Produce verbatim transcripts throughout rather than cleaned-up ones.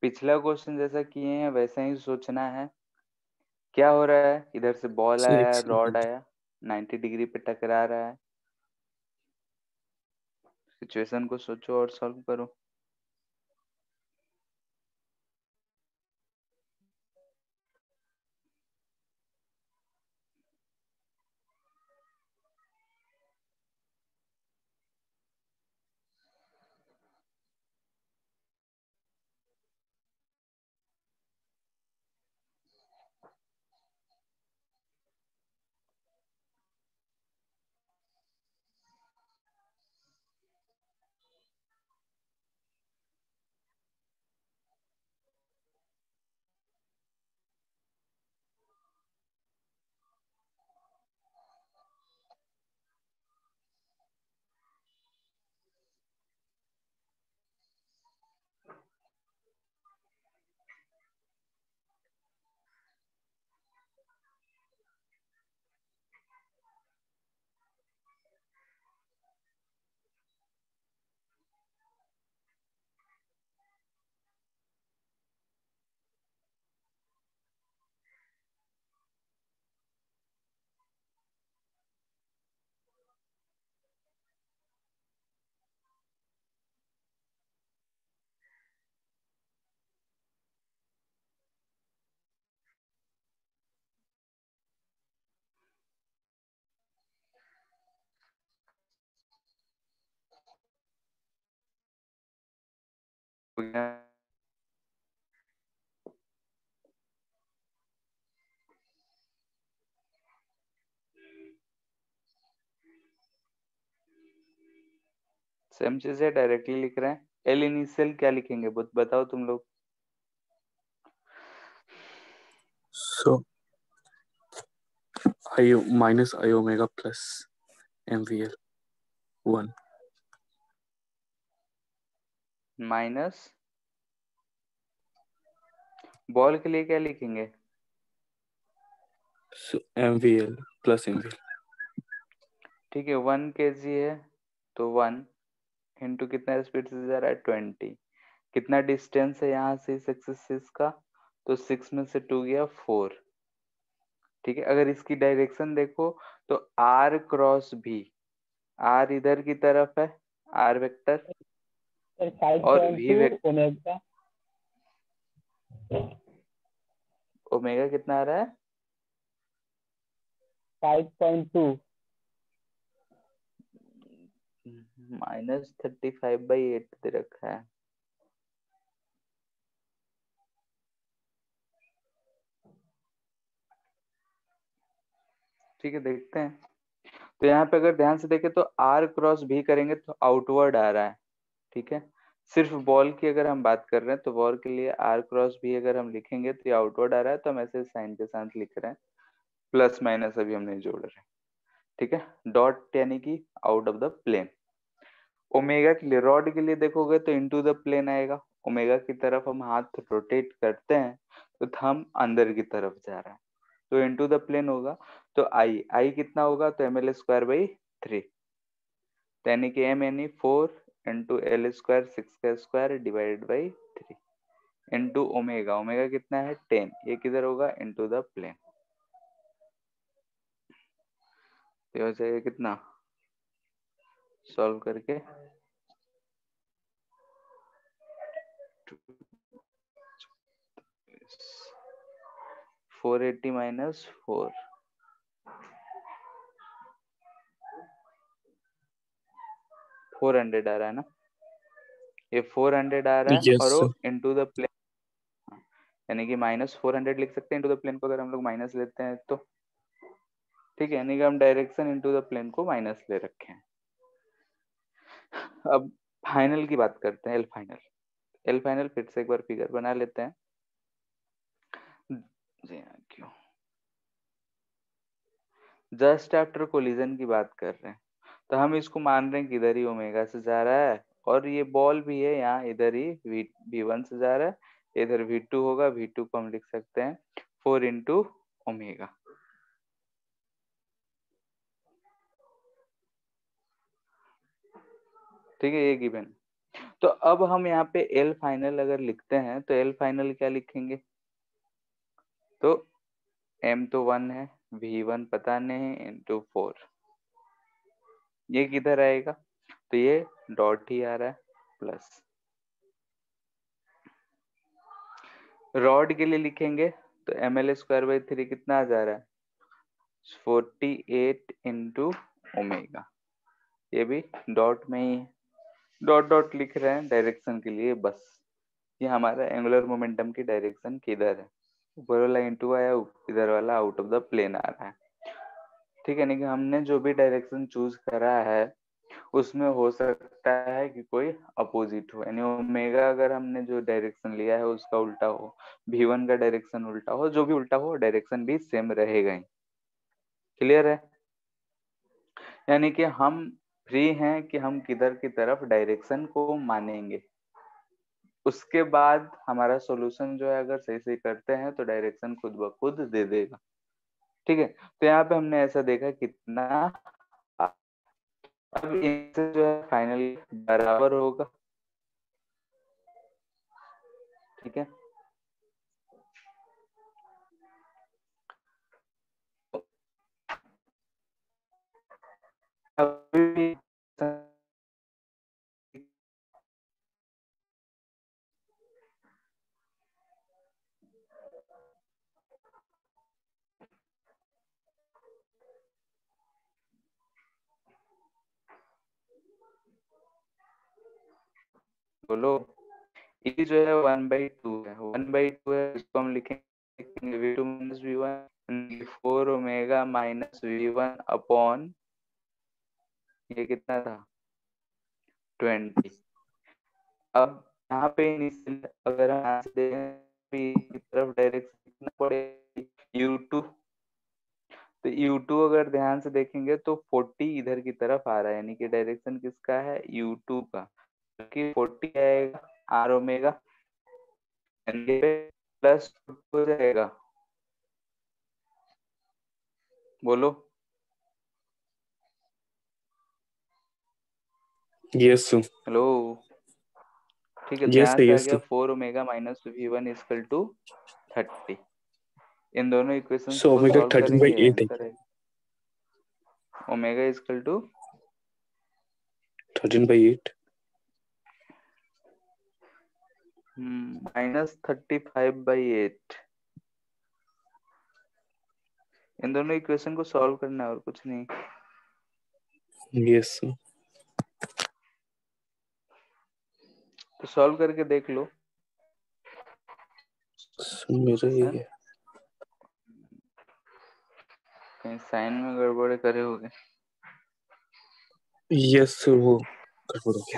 पिछला क्वेश्चन जैसा किए हैं वैसा ही सोचना है। क्या हो रहा है, इधर से बॉल सर एक आया, रॉड सेकंड। आया, नाइन्टी डिग्री पे टकरा रहा है। सिचुएशन को सोचो और सॉल्व करो। सेम चीज है, डायरेक्टली लिख रहे हैं। एल इनिशियल क्या लिखेंगे बताओ तुम लोग। So I minus I omega plus M V L one. Minus ball के लिए क्या लिखेंगे? So M V L plus M V L. ठीक है, वन के जी है तो वन इंटू कितना स्पीड से जा रहा है, ट्वेंटी। कितना डिस्टेंस है यहाँ से इस एक्सिस का, तो सिक्स में से टू गया फोर। ठीक है, अगर इसकी डायरेक्शन देखो तो आर क्रॉस भी, आर इधर की तरफ है, आर वेक्टर, सर फाइव और point V two vector. Omega. Omega कितना आ रहा है? Five point two. Minus thirty five by eight दे रखा है। ठीक है, देखते हैं। तो यहाँ पे अगर ध्यान से देखें तो आर क्रॉस भी करेंगे तो आउटवर्ड आ रहा है। ठीक है, सिर्फ बॉल की अगर हम बात कर रहे हैं तो बॉल के लिए आर क्रॉस भी अगर हम लिखेंगे तो ये आउटवर्ड आ रहा है, तो हम ऐसे साइन के साथ लिख रहे हैं। प्लस माइनस अभी हम नहीं जोड़ रहे। ठीक है, डॉट यानी कि out of the plane. Omega के लिए, रॉड के लिए देखोगे तो इनटू द प्लेन आएगा। ओमेगा की तरफ हम हाथ रोटेट करते हैं तो थंब अंदर की तरफ जा रहा है, तो इनटू द प्लेन होगा। तो आई आई कितना होगा, तो M L square by three, यानी कि एम यानी four into L square, six का square divided by three, into omega. Omega कितना है, टेन। ये किधर होगा, इंटू द प्लेन। तो हो जाएगा कितना, सॉल्व करके four eighty minus four, four hundred आ रहा है ना, ये फोर हंड्रेड आ रहा है, यस और वो सर। इंटू द प्लेन, यानी कि माइनस फोर हंड्रेड लिख सकते हैं इंटू द प्लेन को, अगर हम लोग माइनस लेते हैं तो। ठीक है, यानी कि हम डायरेक्शन इंटू द प्लेन को माइनस ले रखे हैं। अब फाइनल की बात करते हैं, एल फाइनल। एल फाइनल फिर से एक बार फिगर बना लेते हैं। जी हाँ, क्यों, जस्ट आफ्टर कोलिजन की बात कर रहे हैं, तो हम इसको मान रहे हैं कि इधर ही ओमेगा से जा रहा है, और ये बॉल भी है यहाँ इधर ही वी वी वन से जा रहा है, इधर वी टू होगा। वी टू को हम लिख सकते हैं फोर इंटू ओमेगा। ठीक है, ये गिवन। तो अब हम यहाँ पे एल फाइनल अगर लिखते हैं तो एल फाइनल क्या लिखेंगे, तो एम तो वन है, वी वन पता नहीं, इंटू फोर, ये किधर आएगा, तो ये डॉट ही आ रहा है, प्लस रॉड के लिए लिखेंगे तो M L square by three कितना आ जा रहा है, फोर्टी एट इंटू ओमेगा, ये भी डॉट में ही है, डॉट डॉट लिख रहे हैं डायरेक्शन के लिए बस, ये हमारा एंगुलर मोमेंटम की डायरेक्शन किधर है, ऊपर वाला इंटू आया, इधर वाला आउट ऑफ द प्लेन आ रहा है, ठीक है। नहीं कि हमने जो भी डायरेक्शन चूज करा है उसमें हो सकता है कि कोई अपोजिट हो, यानी ओमेगा अगर हमने जो डायरेक्शन लिया है उसका उल्टा हो, भी वन का डायरेक्शन उल्टा हो, जो भी उल्टा हो डायरेक्शन भी सेम रहेगा ही। क्लियर है, यानी कि हम फ्री हैं कि हम किधर की तरफ डायरेक्शन को मानेंगे, उसके बाद हमारा सॉल्यूशन जो है अगर सही सही करते हैं तो डायरेक्शन खुद ब खुद दे देगा, ठीक है। तो यहाँ पे हमने ऐसा देखा कितना, अब इनसे जो है फाइनली बराबर होगा, ठीक है। अभी भी बोलो, ये जो है वन बाई टू है, वन बाई टू है, इसको हम लिखेंगे V two minus we one, four omega minus we one upon, ये कितना था, ट्वेंटी। अब यहाँ पे इनिशियल अगर हम यहाँ से देखें की तरफ डायरेक्शन कितना पड़ेगा, यू टू, तो यू टू अगर ध्यान से देखेंगे तो फोर्टी इधर की तरफ आ रहा है, यानी कि डायरेक्शन किसका है, यू टू का, कि फोर्टी आएगा आर ओमेगा, प्लस हो जाएगा, बोलो, यस सर, हेलो, ठीक है। तो यस यहाँ सर, से आ यस गया sir. Four omega minus we one equal two thirty, इन दोनों इक्वेशंस सो को ओमेगा सॉल्व थर्टीन बाई करेंगे, एट है, आंसर है omega equal two thirteen by eight. Minus thirty five by eight, इन दोनों इक्वेशन को सॉल्व करना है और कुछ नहीं। यस सर, तो सॉल्व करके देख लो, मेरा ये है ना? है। कहीं साइन में गड़बड़ करे होगे। यस सर, वो गड़बड़ हो गया।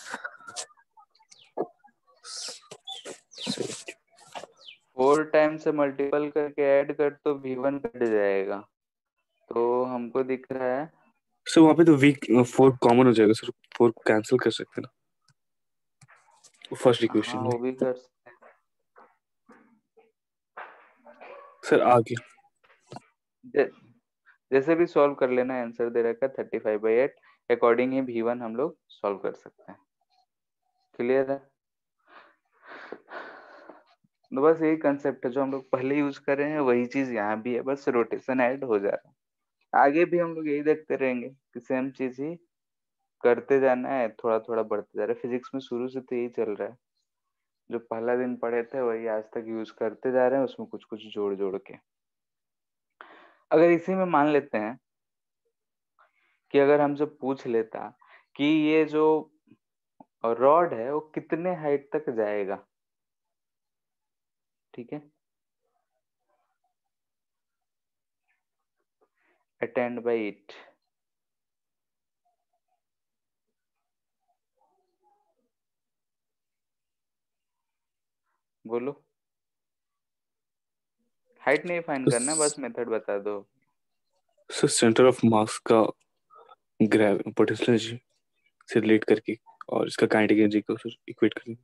फोर टाइम से मल्टीपल करके ऐड कर तो वी वन कट जाएगा, तो हमको दिख रहा है, सर वहाँ पे तो वीक फोर कॉमन हो जाएगा सर, फोर कैंसिल कर सकते हैं ना फर्स्ट इक्वेशन हाँ में। वो भी कर सकते सर आगे हैं। जैसे भी सॉल्व कर लेना, आंसर दे रखा है thirty five by eight, according ही वी वन हम लोग सॉल्व कर सकते हैं। क्लियर है, तो बस यही कंसेप्ट है जो हम लोग पहले यूज कर रहे हैं, वही चीज यहाँ भी है, बस रोटेशन ऐड हो जा रहा है। आगे भी हम लोग यही देखते रहेंगे कि सेम चीज ही करते जाना है, थोड़ा थोड़ा बढ़ते जा रहा है। फिजिक्स में शुरू से तो यही चल रहा है, जो पहला दिन पढ़े थे वही आज तक यूज करते जा रहे हैं, उसमें कुछ कुछ जोड़ जोड़ के। अगर इसी में मान लेते हैं कि अगर हमसे पूछ लेता कि ये जो रॉड है वो कितने हाइट तक जाएगा, ठीक है, अटेंड बाई इट, बोलो, हाइट नहीं फाइंड तो करना है, बस मेथड बता दो। सर सेंटर ऑफ मास का ग्रेव पोटेंशियल एनर्जी से रिलेट करके और इसका काइनेटिक एनर्जी को सर इक्वेट करेंगे।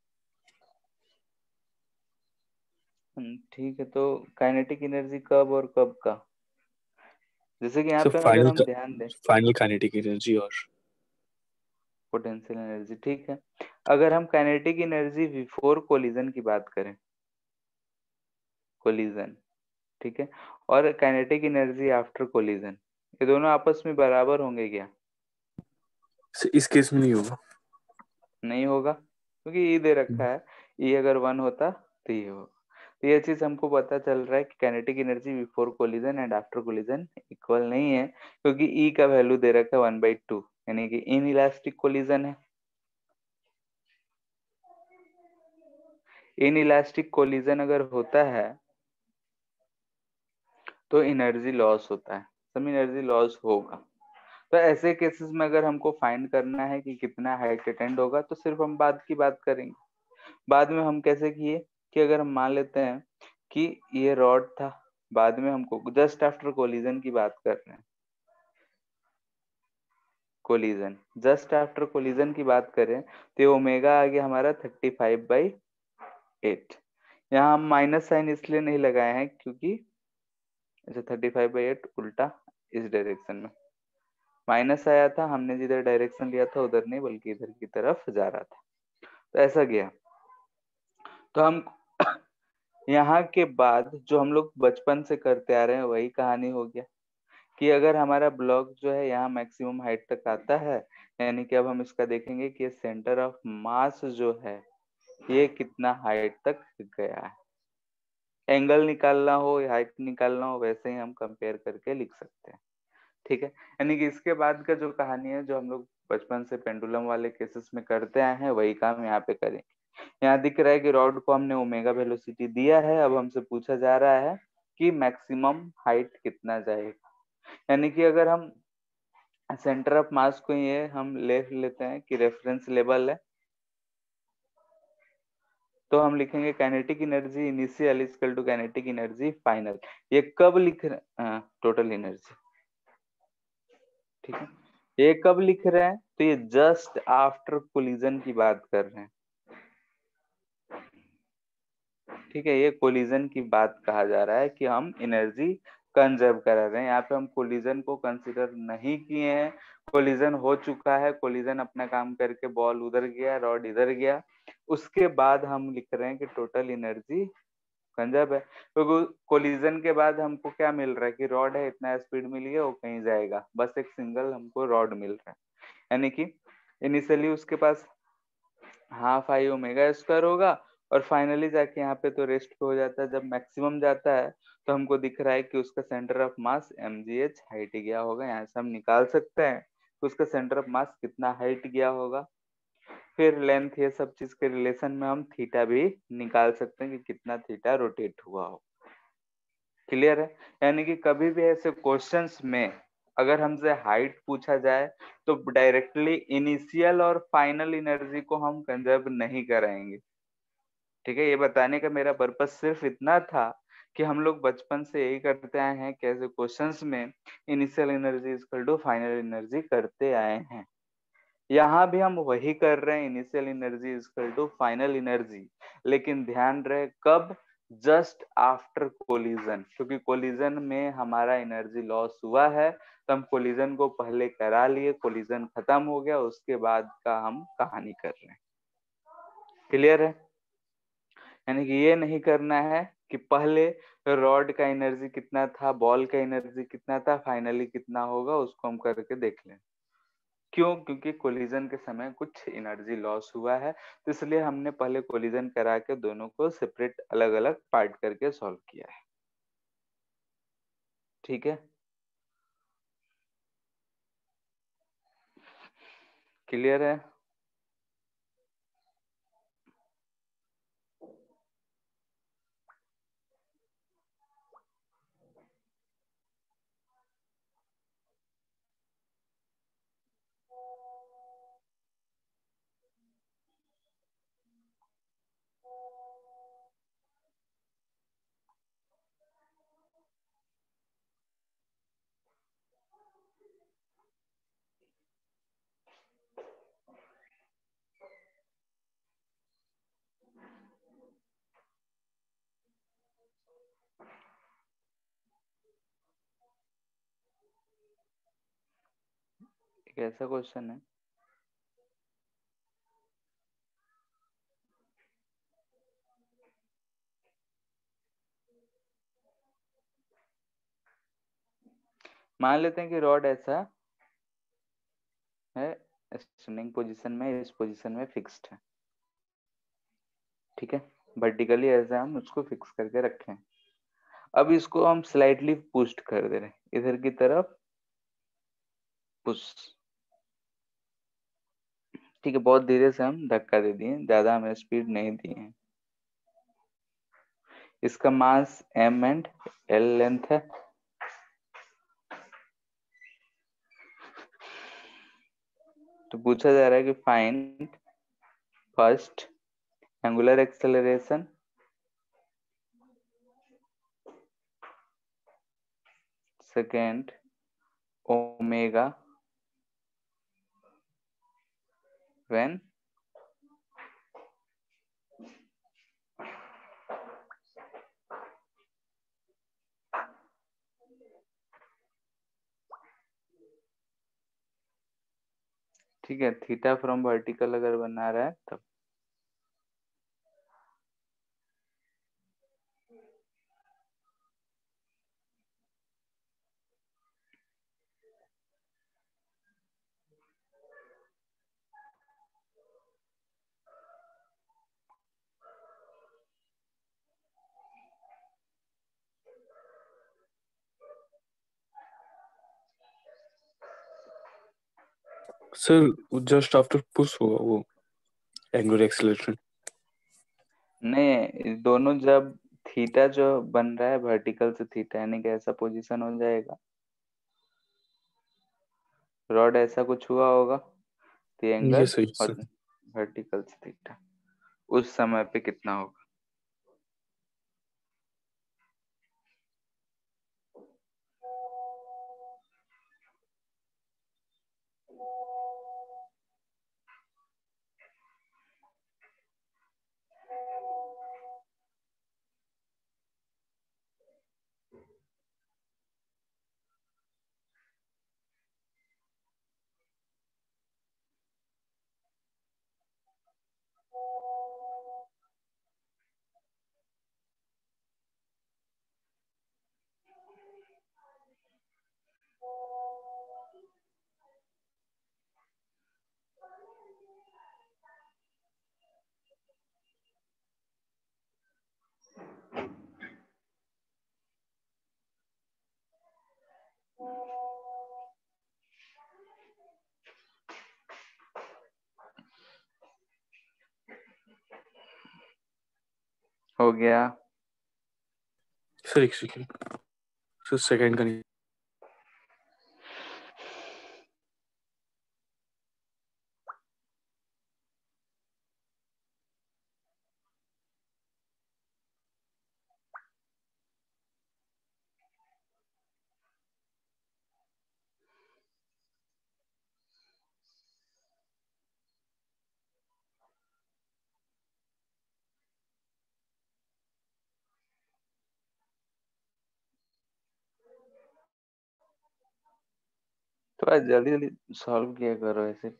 हम्म, ठीक है, तो काइनेटिक एनर्जी कब और कब का, जैसे कि यहाँ सर पे अगर फाइनल हम ध्यान दें, फाइनल काइनेटिक एनर्जी और पोटेंशियल एनर्जी, ठीक है। अगर हम काइनेटिक एनर्जी बिफोर कोलिजन की बात करें, कोलिजन, ठीक है, और काइनेटिक एनर्जी आफ्टर कोलिजन, ये दोनों आपस में बराबर होंगे क्या? इस केस में नहीं होगा। नहीं होगा, क्योंकि ई दे रखा है, ई अगर वन होता तो ये होगा। तो ये चीज हमको पता चल रहा है कि kinetic energy before collision and after collision equal नहीं है, क्योंकि ई का वैल्यू दे रखा है वन बाई टू, यानी कि इन इलास्टिक कोलिजन है। इन इलास्टिक कोलिजन अगर होता है तो एनर्जी लॉस होता है, सब एनर्जी लॉस होगा। तो ऐसे केसेस में अगर हमको फाइंड करना है कि कितना हाइट अटेंड होगा, तो सिर्फ हम बाद की बात करेंगे। बाद में हम कैसे किए कि अगर हम मान लेते हैं कि ये रॉड था, बाद में हमको जस्ट आफ्टर कोलिजन की बात कर रहे हैं, कोलिजन जस्ट आफ्टर कोलिजन की बात करें तो ये ओमेगा आ गया हमारा थर्टी फाइव बाई एट। यहाँ हम माइनस साइन इसलिए नहीं लगाए हैं क्योंकि अच्छा थर्टी फाइव बाई एट उल्टा इस डायरेक्शन में माइनस आया था, हमने जिधर डायरेक्शन लिया था उधर नहीं बल्कि इधर की तरफ जा रहा था, तो ऐसा गया। तो हम यहाँ के बाद जो हम लोग बचपन से करते आ रहे हैं वही कहानी हो गया कि अगर हमारा ब्लॉक जो है यहाँ मैक्सिमम हाइट तक आता है, यानी कि अब हम इसका देखेंगे कि सेंटर ऑफ मास जो है ये कितना हाइट तक गया है। एंगल निकालना हो या हाइट निकालना हो, वैसे ही हम कंपेयर करके लिख सकते हैं, ठीक है। यानी कि इसके बाद का जो कहानी है, जो हम लोग बचपन से पेंडुलम वाले केसेस में करते आए हैं, वही काम यहाँ पे करेंगे। यहाँ दिख रहा है कि रॉड को हमने ओमेगा वेलोसिटी दिया है, अब हमसे पूछा जा रहा है कि मैक्सिमम हाइट कितना जाएगा। यानी कि अगर हम सेंटर ऑफ मास को ये हम ले लेते हैं कि रेफरेंस लेवल है, तो हम लिखेंगे kinetic energy initial equal to kinetic energy final. ये कब लिख रहे, टोटल एनर्जी, ठीक है, ये कब लिख रहे हैं? तो ये जस्ट आफ्टर कोलिजन की बात कर रहे हैं, ठीक है। ये कोलिजन की बात कहा जा रहा है कि हम एनर्जी कंजर्व करा रहे हैं। यहाँ पे हम कोलिजन को कंसिडर नहीं किए हैं, कोलिजन हो चुका है, कोलिजन अपना काम करके बॉल उधर गया, रॉड इधर गया, उसके बाद हम लिख रहे हैं कि टोटल एनर्जी कंजर्व है। क्योंकि तो कोलिजन के बाद हमको क्या मिल रहा है कि रॉड है, इतना स्पीड मिली है, वो कहीं जाएगा, बस एक सिंगल हमको रॉड मिल रहा है। यानी कि इनिशियली उसके पास हाफ आई ओमेगा स्क्वायर होगा और फाइनली जाके यहाँ पे तो रेस्ट पे हो जाता है। जब मैक्सिमम जाता है तो हमको दिख रहा है कि उसका centre of mass m g h height गया होगा। यहाँ से हम निकाल सकते हैं कि उसका सेंटर ऑफ मास कितना हाइट गया होगा। फिर लेंथ, ये सब चीज के रिलेशन में हम थीटा भी निकाल सकते हैं कि कितना थीटा रोटेट हुआ हो। क्लियर है? यानी कि कभी भी ऐसे क्वेश्चंस में अगर हमसे हाइट पूछा जाए तो डायरेक्टली इनिशियल और फाइनल एनर्जी को हम कंजर्व नहीं कराएंगे, ठीक है। ये बताने का मेरा पर्पस सिर्फ इतना था कि हम लोग बचपन से यही करते आए हैं, कैसे क्वेश्चंस में initial energy equal to final energy करते आए हैं। यहाँ भी हम वही कर रहे हैं, initial energy equal to final energy, लेकिन ध्यान रहे कब? जस्ट आफ्टर कोलिजन, क्योंकि कोलिजन में हमारा एनर्जी लॉस हुआ है, तो हम कोलिजन को पहले करा लिए, कोलिजन खत्म हो गया, उसके बाद का हम कहानी कर रहे हैं। क्लियर है? यानी कि ये नहीं करना है कि पहले रॉड का एनर्जी कितना था, बॉल का एनर्जी कितना था, फाइनली कितना होगा, उसको हम करके देख लें। क्यों? क्योंकि कोलिजन के समय कुछ एनर्जी लॉस हुआ है, तो इसलिए हमने पहले कोलिजन करा के दोनों को सेपरेट अलग अलग पार्ट करके सॉल्व किया है, ठीक है। क्लियर है? एक ऐसा क्वेश्चन है मान लेते हैं कि रॉड ऐसा है, स्टैंडिंग पोजीशन में, इस पोजीशन में फिक्स्ड है, ठीक है। वर्टिकली ऐसा हम उसको फिक्स करके रखें। अब इसको हम स्लाइटली पुश कर दे रहे हैं इधर की तरफ, पुश, ठीक है। बहुत धीरे से हम धक्का दे दिए, ज्यादा हमें स्पीड नहीं दी है। इसका mass m and l length है। तो पूछा जा रहा है कि find first angular acceleration, second omega when ठीक है, थीटा फ्रॉम वर्टिकल अगर बना रहा है तब। सर जस्ट आफ्टर पुश होगा वो एंगुलर एक्सेलरेशन? नहीं, दोनों जब थीटा जो बन रहा है वर्टिकल से थीटा, यानी कि ऐसा पोजीशन हो जाएगा, रॉड ऐसा कुछ हुआ होगा, तो ये एंगल सही और सर। वर्टिकल से थीटा उस समय पे कितना होगा। हो गया। सर एक सेकेंड, सर सेकंड का नहीं। थोड़ा जल्दी जल्दी सॉल्व किया करो ऐसे।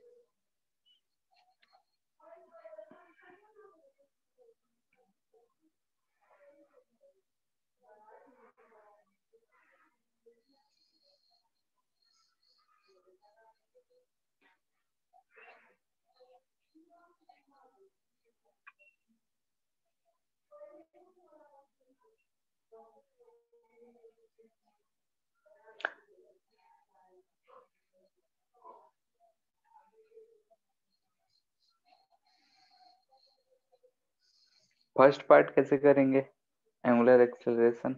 फर्स्ट पार्ट कैसे करेंगे एंगुलर एक्सेलरेशन?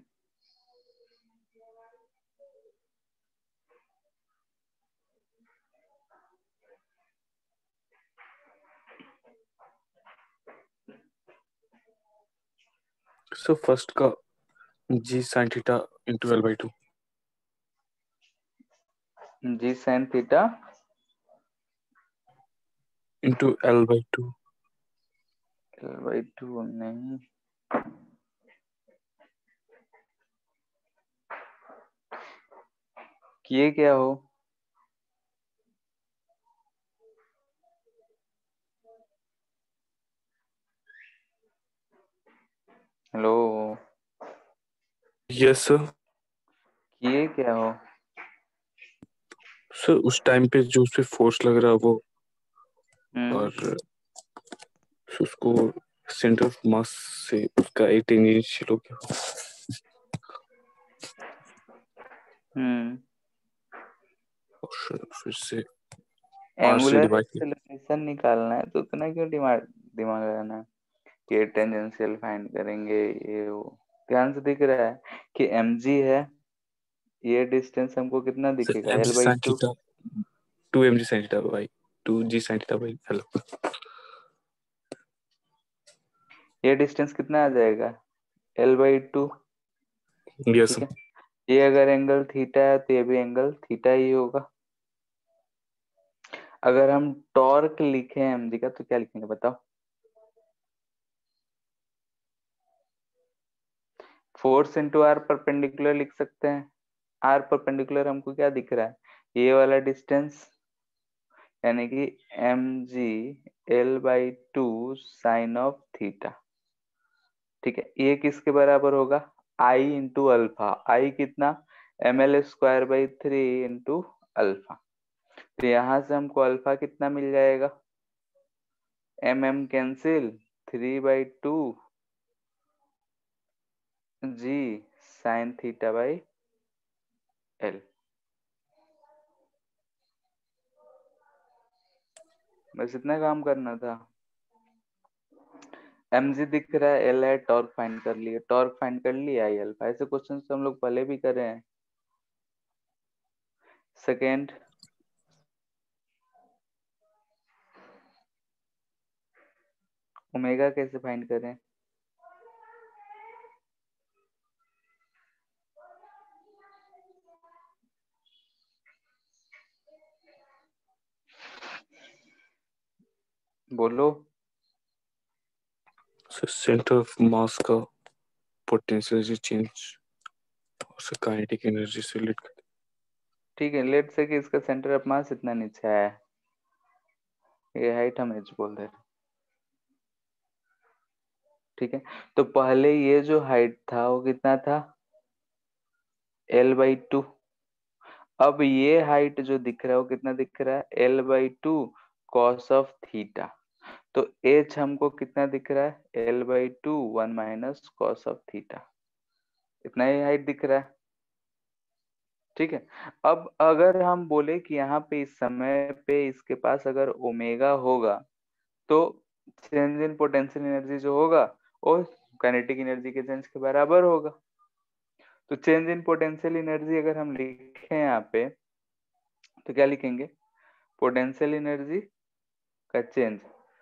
सर फर्स्ट का g sine theta into l by two. G sine theta into l by two. L by two नहीं, किए क्या हो? Hello, yes sir. किए क्या हो? सर उस टाइम पे जो उस पे फोर्स लग रहा है वो, हम्म और उसको सेंटर ऑफ मास से उसका एक टेंजेंशियल हो गया, हम्म और फिर से आर से एंगुलर डिवाइड किया। एक्सेलरेशन निकालना है तो उतना क्यों दिमाग दिमाग लगाना है कि टेंजेंशियल फाइंड करेंगे ये वो। ध्यान से दिख रहा है कि mg है, ये डिस्टेंस हमको कितना सर दिखेगा m l g by sine two. Theta, two m g sine theta by two g sine theta by hello. ये डिस्टेंस कितना आ जाएगा एल बाई टू। यस ठीक सर। है, ये अगर एंगल थीटा है तो ये भी एंगल थीटा ही होगा। अगर हम टॉर्क लिखें एमजी का तो क्या लिखेंगे बताओ। फोर्स इंटू आर परपेंडिकुलर लिख सकते हैं। आर परपेंडिकुलर हमको क्या दिख रहा है ये वाला डिस्टेंस, यानी कि m g l by two sine of theta. ठीक है, ये किसके बराबर होगा आई इंटू अल्फा। आई कितना m L square by three into alpha. तो यहां से हमको अल्फा कितना मिल जाएगा m m cancel three by two g sine theta by l. बस इतना काम करना था। mg दिख रहा है, एल है, टॉर्क फाइंड कर लिए, टॉर्क फाइंड कर लिया आई अल्फा। ऐसे क्वेश्चन तो हम लोग पहले भी कर रहे हैं। सेकेंड, ओमेगा कैसे फाइंड करें। बोलो। सर सेंटर ऑफ मास का पोटेंशियल चेंज और काइनेटिक एनर्जी से रिलेट कर। ठीक है, लेट से कि इसका सेंटर ऑफ मास इतना नीचे है, ये हाइट हम एच बोल दे रहे। ठीक है, तो पहले ये जो हाइट था वो कितना था एल बाई टू। अब ये हाइट जो दिख रहा है वो कितना दिख रहा है l by two cos of theta. तो एच हमको कितना दिख रहा है l by two one minus cos of theta. इतना ही हाइट दिख रहा है। ठीक है, अब अगर हम बोले कि यहाँ पे इस समय पे इसके पास अगर ओमेगा होगा तो चेंज इन पोटेंशियल एनर्जी जो होगा वो काइनेटिक एनर्जी के चेंज के बराबर होगा। तो चेंज इन पोटेंशियल एनर्जी अगर हम लिखें यहाँ पे तो क्या लिखेंगे पोटेंशियल एनर्जी का change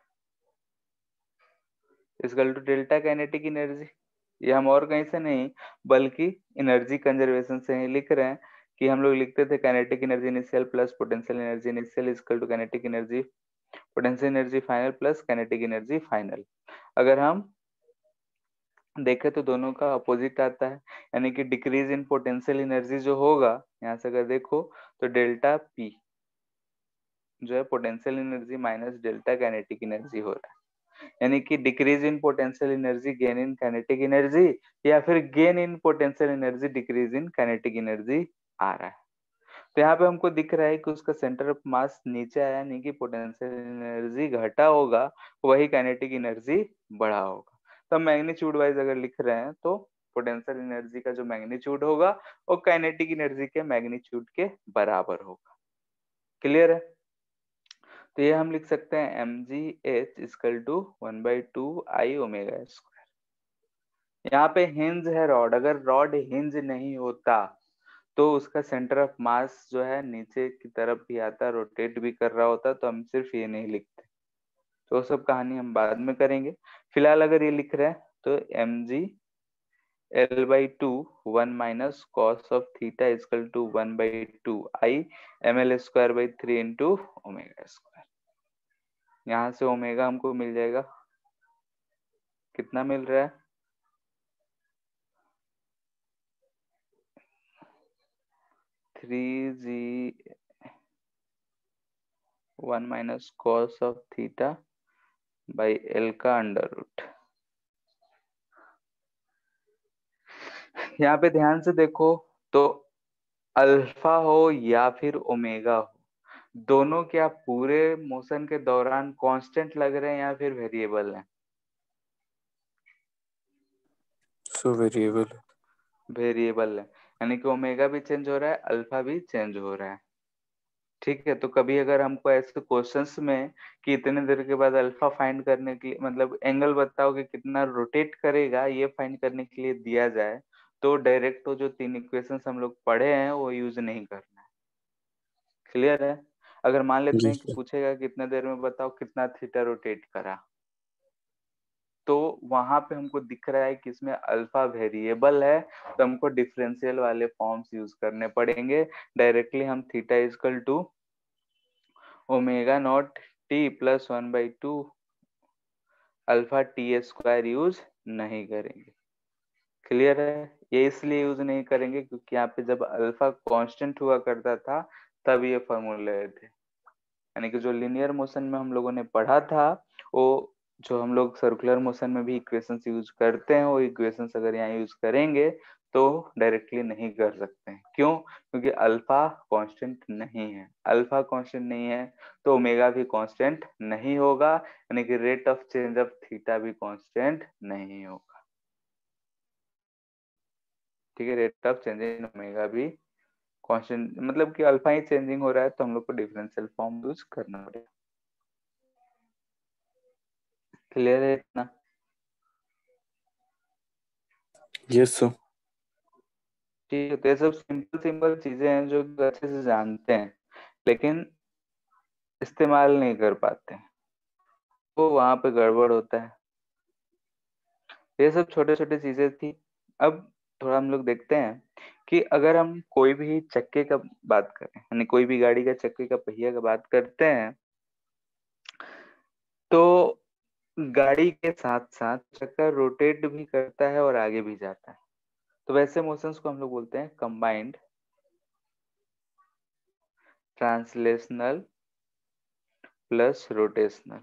equal to delta kinetic energy. ये हम और कहीं से नहीं बल्कि एनर्जी कंजर्वेशन से ही लिख रहे हैं कि हम लोग लिखते थे kinetic energy initial plus potential energy initial equal to kinetic energy potential energy final plus kinetic energy final. अगर हम देखें तो दोनों का अपोजिट आता है, यानी कि डिक्रीज इन पोटेंशियल एनर्जी जो होगा यहाँ से अगर देखो तो डेल्टा पी जो है potential energy minus delta kinetic energy हो रहा है, यानी कि decrease in potential energy gain in kinetic energy या फिर gain in potential energy decrease in kinetic energy आ रहा है। तो यहाँ पे हमको दिख रहा है कि उसका सेंटर ऑफ मास नीचे आया, यानी कि पोटेंशियल एनर्जी घटा होगा वही काइनेटिक एनर्जी बढ़ा होगा। तो हम मैग्नीट्यूड वाइज अगर लिख रहे हैं तो पोटेंशियल एनर्जी का जो मैग्नीट्यूड होगा वो काइनेटिक एनर्जी के मैग्नीट्यूड के बराबर होगा। क्लियर है, तो ये हम लिख सकते हैं m g h equal to one by two I omega square. यहाँ पे हिंज है रॉड, अगर रॉड हिंज नहीं होता तो उसका सेंटर ऑफ मास जो है नीचे की तरफ भी आता, रोटेट भी कर रहा होता, तो हम सिर्फ ये नहीं लिखते। तो वो सब कहानी हम बाद में करेंगे। फिलहाल अगर ये लिख रहे हैं तो m g l by two one minus cos of theta equal to one by two I m L square by three into omega square. यहाँ से ओमेगा हमको मिल जाएगा, कितना मिल रहा है three g one minus cos of theta by l का under root. यहाँ पे ध्यान से देखो तो अल्फा हो या फिर ओमेगा हो, दोनों क्या पूरे मोशन के दौरान कांस्टेंट लग रहे हैं या फिर वेरिएबल हैं? So variable. वेरिएबल है, यानी कि ओमेगा भी चेंज हो रहा है, अल्फा भी चेंज हो रहा है। ठीक है, तो कभी अगर हमको ऐसे क्वेश्चंस में कि इतने देर के बाद अल्फा फाइंड करने के लिए, मतलब एंगल बताओ कि कितना रोटेट करेगा, ये फाइंड करने के लिए दिया जाए, तो डायरेक्ट तो जो तीन इक्वेशंस हम लोग पढ़े हैं वो यूज नहीं करना है। क्लियर है? अगर मान लेते जी हैं कि सर। पूछेगा कितने देर में बताओ कितना थीटा रोटेट करा, तो वहां पे हमको दिख रहा है कि इसमें अल्फा वेरिएबल है, तो हमको डिफरेंशियल वाले फॉर्म्स यूज करने पड़ेंगे। डायरेक्टली हम theta equal to omega naught t plus one by two alpha t square use नहीं करेंगे। क्लियर है? ये इसलिए यूज नहीं करेंगे क्योंकि यहाँ पे जब अल्फा कांस्टेंट हुआ करता था तब ये फॉर्मूले थे, यानी कि जो लिनियर मोशन में हम लोगों ने पढ़ा था, वो जो हम लोग सर्कुलर मोशन में भी इक्वेशंस यूज करते हैं, वो इक्वेशंस अगर यहाँ यूज करेंगे तो डायरेक्टली नहीं कर सकते हैं। क्यों? क्योंकि अल्फा कांस्टेंट नहीं है। अल्फा कांस्टेंट नहीं है तो ओमेगा भी कांस्टेंट नहीं होगा, यानी कि rate of change of theta भी कांस्टेंट नहीं होगा। ठीक है, rate of change in omega भी कांस्टेंट, मतलब कि अल्फा ही चेंजिंग हो रहा है, तो हम लोग को डिफरेंशियल फॉर्म यूज करना पड़ेगा। क्लियर है इतना? Yes sir. ठीक है, तो ये सब सिंपल सिंपल चीजें हैं जो अच्छे से जानते हैं लेकिन इस्तेमाल नहीं कर पाते हैं, तो वहां पे गड़बड़ होता है। ये सब छोटे छोटे चीजें थी। अब थोड़ा हम लोग देखते हैं कि अगर हम कोई भी चक्के का बात करें, यानी कोई भी गाड़ी का चक्के का पहिया का बात करते हैं, तो गाड़ी के साथ साथ चक्का रोटेट भी करता है और आगे भी जाता है। तो वैसे मोशंस को हम लोग बोलते हैं combined translational plus rotational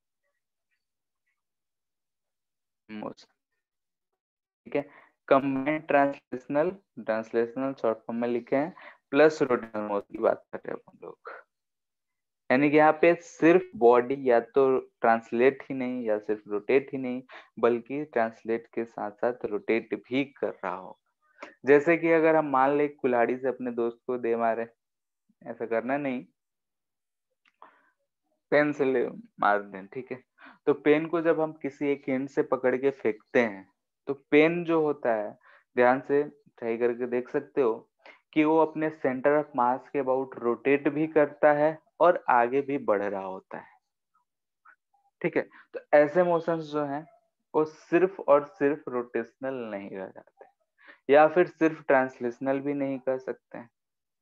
motion. ठीक है, combined translational, translational short form में लिखे हैं, प्लस रोटेशनल मोशन की बात कर रहे हैं हम लोग। यानी कि यहाँ पे सिर्फ बॉडी या तो ट्रांसलेट ही नहीं या सिर्फ रोटेट ही नहीं, बल्कि ट्रांसलेट के साथ साथ रोटेट भी कर रहा हो। जैसे कि अगर हम मान ले कुल्हाड़ी से अपने दोस्त को दे मारे, ऐसा करना नहीं, पेन से ले मार दें। ठीक है, तो पेन को जब हम किसी एक एंड से पकड़ के फेंकते हैं, तो पेन जो होता है, ध्यान से ट्राई करके देख सकते हो कि वो अपने सेंटर ऑफ मास के अबाउट रोटेट भी करता है और आगे भी बढ़ रहा होता है। ठीक है, तो ऐसे मोशंस जो हैं वो सिर्फ और सिर्फ रोटेशनल नहीं रह जाते, या फिर सिर्फ ट्रांसलेशनल भी नहीं कर सकते हैं।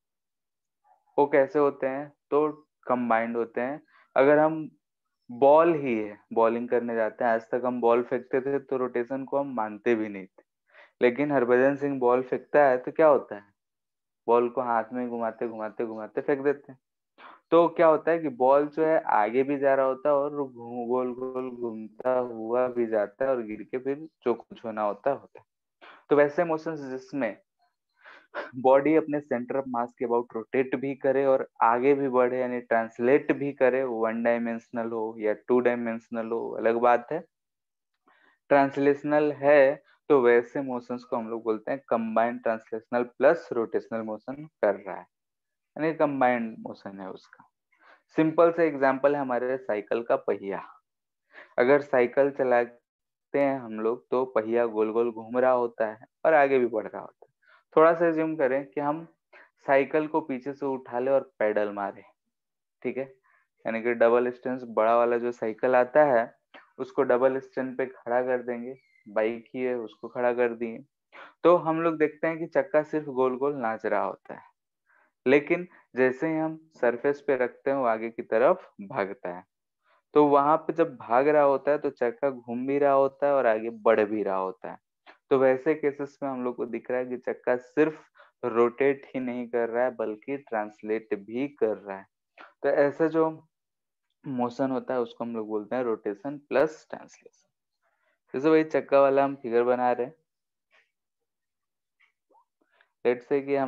वो कैसे होते हैं? तो कंबाइंड होते हैं। अगर हम बॉल ही है, बॉलिंग करने जाते हैं, आज तक हम बॉल फेंकते थे तो रोटेशन को हम मानते भी नहीं थे, लेकिन हरभजन सिंह बॉल फेंकता है तो क्या होता है, बॉल को हाथ में घुमाते घुमाते घुमाते फेंक देते हैं। तो क्या होता है कि बॉल जो है आगे भी जा रहा होता है और घूम गोल गोल घूमता हुआ भी जाता है और गिर के फिर जो कुछ होना होता है होता है। तो वैसे मोशंस जिसमें बॉडी अपने सेंटर ऑफ मास के अबाउट रोटेट भी करे और आगे भी बढ़े, यानी ट्रांसलेट भी करे, वन डायमेंशनल हो या टू डायमेंशनल हो अलग बात है, ट्रांसलेशनल है, तो वैसे मोशंस को हम लोग बोलते हैं combined translational plus rotational motion कर रहा है, यानी कंबाइंड मोशन है उसका। सिंपल से एग्जांपल है हमारे साइकिल का पहिया। अगर साइकिल चलाते हैं हम लोग तो पहिया गोल गोल घूम रहा होता है और आगे भी बढ़ रहा होता है। थोड़ा सा ज्यूम करें कि हम साइकिल को पीछे से उठा ले और पैडल मारे। ठीक है, यानी कि डबल स्टैंड बड़ा वाला जो साइकिल आता है उसको डबल स्टैंड पे खड़ा कर देंगे, बाइक ही है उसको खड़ा कर दिए, तो हम लोग देखते हैं कि चक्का सिर्फ गोल गोल नाच रहा होता है, लेकिन जैसे ही हम सरफेस पे रखते हैं वो आगे की तरफ भागता है। तो वहां पे जब भाग रहा होता है तो चक्का घूम भी रहा होता है और आगे बढ़ भी रहा होता है। तो वैसे केसेस में हम लोग को दिख रहा है कि चक्का सिर्फ रोटेट ही नहीं कर रहा है बल्कि ट्रांसलेट भी कर रहा है। तो ऐसा जो मोशन होता है उसको हम लोग बोलते हैं रोटेशन प्लस ट्रांसलेशन। जैसे वही चक्का वाला हम फिगर बना रहे हैं, लेट्स से कि हमारा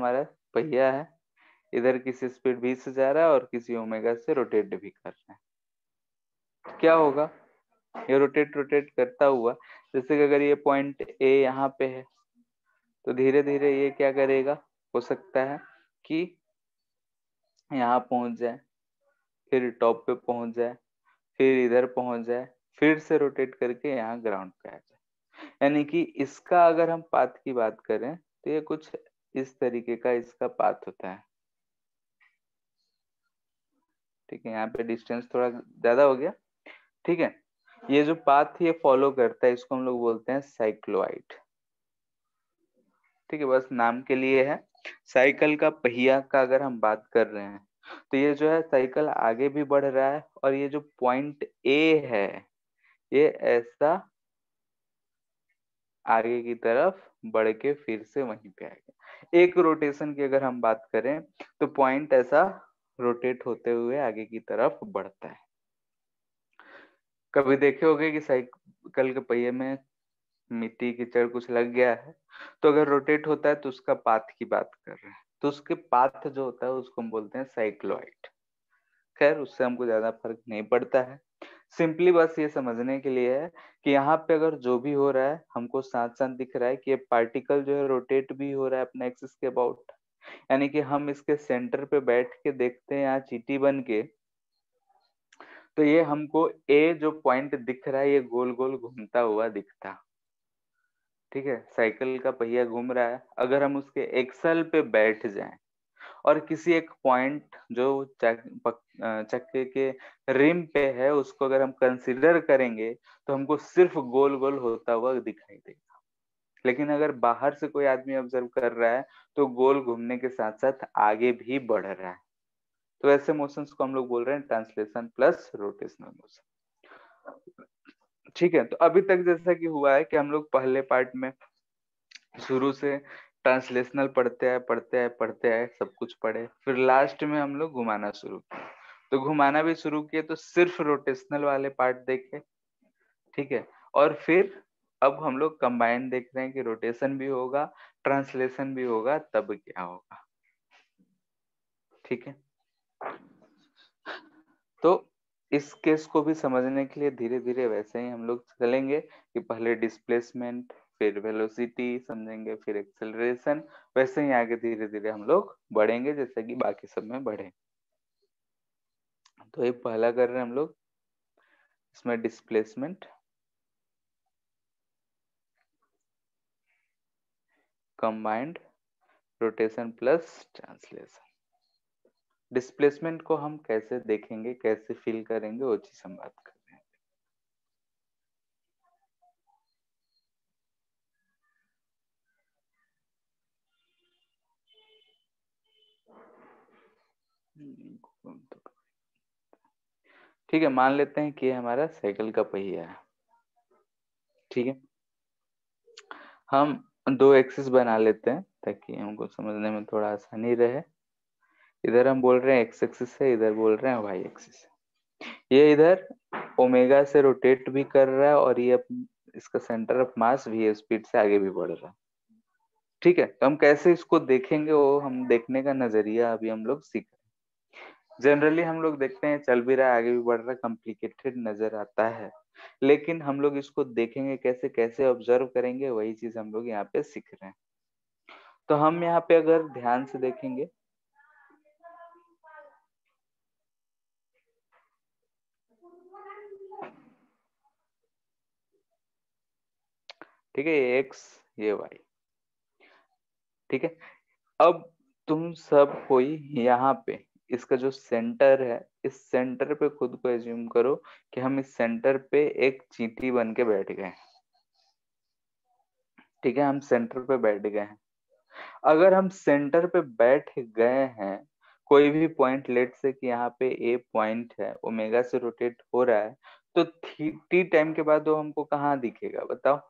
पहिया है, इधर किसी स्पीड v से जा रहा है और किसी ओमेगा से रोटेट भी कर रहा है। क्या होगा, ये रोटेट रोटेट करता हुआ, जैसे कि अगर ये पॉइंट ए यहाँ पे है तो धीरे धीरे ये क्या करेगा, हो सकता है कि यहाँ पहुंच जाए, फिर टॉप पे पहुंच जाए, फिर इधर पहुंच जाए, फिर से रोटेट करके यहाँ ग्राउंड पे आ जाए। यानी कि इसका अगर हम पाथ की बात करें तो ये कुछ इस तरीके का इसका पाथ होता है। ठीक है, यहाँ पे डिस्टेंस थोड़ा ज्यादा हो गया। ठीक है, ये जो पाथ ये फॉलो करता है इसको हम लोग बोलते हैं साइक्लोइड। ठीक है, बस नाम के लिए है। साइकिल का पहिया का अगर हम बात कर रहे हैं तो ये जो है साइकिल आगे भी बढ़ रहा है और ये जो पॉइंट ए है ये ऐसा आगे की तरफ बढ़ के फिर से वहीं पे आएगा। एक रोटेशन की अगर हम बात करें तो पॉइंट ऐसा रोटेट होते हुए आगे की तरफ बढ़ता है। कभी देखे होगे कि साइकिल के पहिए में मिट्टी कीचड़ कुछ लग गया है, तो अगर रोटेट होता है तो उसका पाथ की बात कर रहे हैं, तो उसके पाथ जो होता है उसको हम बोलते हैं साइक्लोइड। खैर उससे हमको ज्यादा फर्क नहीं पड़ता है, सिंपली बस ये समझने के लिए है कि यहाँ पे अगर जो भी हो रहा है हमको साथ साथ दिख रहा है कि ये पार्टिकल जो है रोटेट भी हो रहा है अपने एक्सिस के अबाउट। यानी कि हम इसके सेंटर पे बैठ के देखते हैं यहाँ चीटी बन के, तो ये हमको ए जो पॉइंट दिख रहा है ये गोल गोल घूमता हुआ दिखता। ठीक है, साइकिल का पहिया घूम रहा है, अगर हम उसके एक्सल पे बैठ जाएं और किसी एक पॉइंट जो चक, पक- चक्के के रिम पे है उसको अगर हम कंसीडर करेंगे तो हमको सिर्फ गोल गोल होता हुआ दिखाई देगा। लेकिन अगर बाहर से कोई आदमी ऑब्जर्व कर रहा है तो गोल घूमने के साथ साथ आगे भी बढ़ रहा है। तो ऐसे मोशंस को हम लोग बोल रहे हैं ट्रांसलेशन प्लस रोटेशनल मोशन। ठीक है, तो अभी तक जैसा कि हुआ है कि हम लोग पहले पार्ट में शुरू से ट्रांसलेशनल पढ़ते आए पढ़ते आए पढ़ते आए सब कुछ पढ़े, फिर लास्ट में हम लोग घुमाना शुरू किए, तो घुमाना भी शुरू किए तो सिर्फ रोटेशनल वाले पार्ट देखे। ठीक है, और फिर अब हम लोग कंबाइन देख रहे हैं कि रोटेशन भी होगा ट्रांसलेशन भी होगा तब क्या होगा। ठीक है, तो इस केस को भी समझने के लिए धीरे धीरे वैसे ही हम लोग चलेंगे कि पहले डिस्प्लेसमेंट फिर वेलोसिटी समझेंगे फिर एक्सेलरेशन, वैसे ही आगे धीरे धीरे हम लोग बढ़ेंगे जैसे कि बाकी सब में बढ़े। तो ये पहला कर रहे हैं हम लोग, इसमें displacement combined rotation plus translation. Displacement को हम कैसे देखेंगे कैसे फील करेंगे वो चीज हम बात कर रहे हैं। ठीक है, मान लेते हैं कि ये हमारा साइकिल का पहिया है। ठीक है, हम दो एक्सिस बना लेते हैं ताकि हमको समझने में थोड़ा आसानी रहे। इधर हम बोल रहे हैं एक्स एक्सिस है, इधर बोल रहे हैं वाई एक्सिस है। ये इधर ओमेगा से रोटेट भी कर रहा है और ये इसका centre of mass v speed से आगे भी बढ़ रहा है। ठीक है, तो हम कैसे इसको देखेंगे वो हम देखने का नजरिया अभी हम लोग सीख रहे हैं। जनरली हम लोग देखते हैं चल भी रहा है आगे भी बढ़ रहा है, कॉम्प्लिकेटेड नजर आता है, लेकिन हम लोग इसको देखेंगे कैसे कैसे ऑब्जर्व करेंगे वही चीज हम लोग यहाँ पे सीख रहे हैं। तो हम यहाँ पे अगर ध्यान से देखेंगे ठीक है, ये एक्स ये वाई। ठीक है, अब तुम सब कोई यहाँ पे इसका जो सेंटर है इस सेंटर पे खुद को एज्यूम करो कि हम इस सेंटर पे एक चींटी बन के बैठ गए। ठीक है, हम सेंटर पे बैठ गए हैं। अगर हम सेंटर पे बैठ गए हैं, कोई भी पॉइंट लेट से कि यहाँ पे ए पॉइंट है ओमेगा से रोटेट हो रहा है, तो टी टाइम के बाद वो हमको कहाँ दिखेगा बताओ।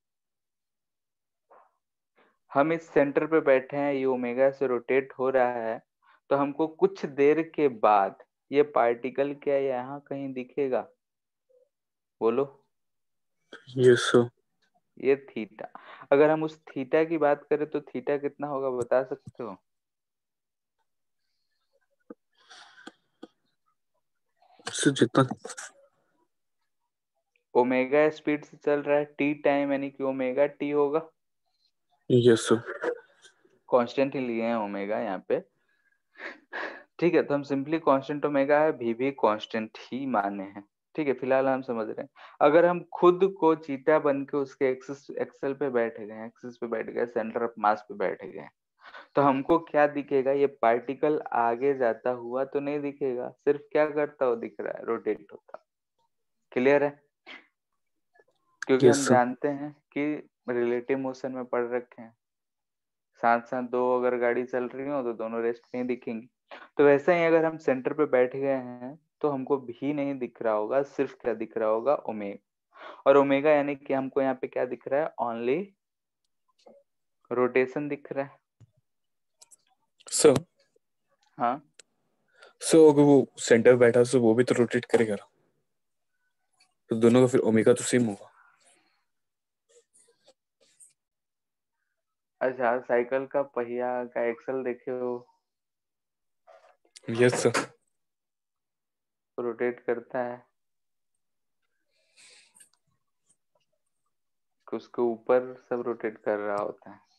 हम इस सेंटर पे बैठे हैं, ये ओमेगा से रोटेट हो रहा है, तो हमको कुछ देर के बाद ये पार्टिकल क्या यहाँ कहीं दिखेगा, बोलो। Yes sir. ये थीटा, अगर हम उस थीटा की बात करें तो थीटा कितना होगा बता सकते हो। सर जितना ओमेगा स्पीड से चल रहा है, टी टाइम यानी कि ओमेगा टी होगा, यस सर। कांस्टेंट ही लिए हैं ओमेगा यहाँ पे। ठीक है, तो हम सिंपली कांस्टेंट ओमेगा है, भी भी कांस्टेंट ही माने हैं। ठीक है, फिलहाल हम समझ रहे हैं। अगर हम खुद को चीटा बन के उसके एक्सिस एक्सल पे बैठ गए, एक्सिस पे बैठ गए, सेंटर ऑफ मास पे बैठ गए, तो हमको क्या दिखेगा? ये पार्टिकल आगे जाता हुआ तो नहीं दिखेगा, सिर्फ क्या करता हुआ दिख रहा है, रोटेट होता। क्लियर है? क्योंकि यस हम सर। जानते हैं कि रिलेटिव मोशन में पढ़ रखे हैं, साथ साथ दो अगर गाड़ी चल रही हो तो दोनों रेस्ट नहीं दिखेंगी। तो वैसे ही अगर हम सेंटर पे बैठ गए हैं तो हमको भी नहीं दिख रहा होगा, सिर्फ क्या दिख रहा होगा? ओमेगा। और ओमेगा यानी कि हमको यहाँ पे क्या दिख रहा है? ओनली रोटेशन दिख रहा है। सर हाँ, सो अगर वो सेंटर बैठा सो वो भी तो रोटेट करेगा ना, तो दोनों का फिर ओमेगा तो सेम होगा। अच्छा, साइकिल का पहिया का एक्सल देखे हो, यस सर। रोटेट करता है, उसके ऊपर सब रोटेट कर रहा होता है।